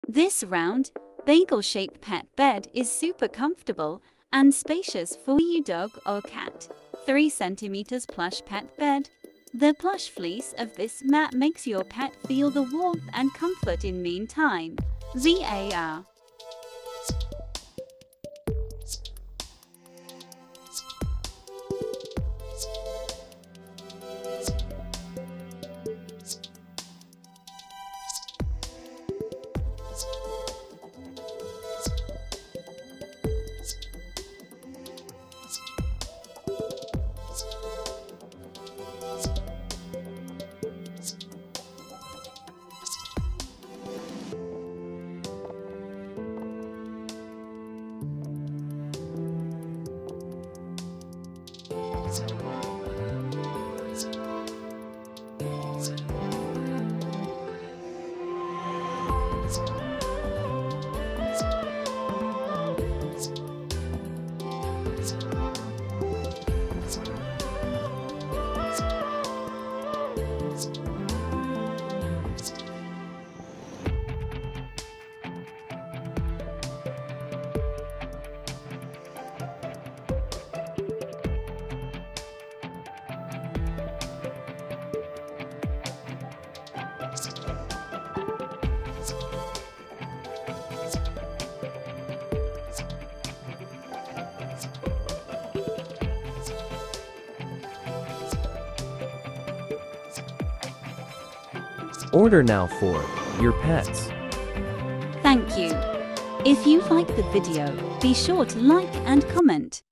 This round, bagel-shaped pet bed is super comfortable and spacious for your dog or cat. 3 cm plush pet bed. The plush fleece of this mat makes your pet feel the warmth and comfort in meantime. ZAR. Order now for your pets. Thank you. If you liked the video, be sure to like and comment.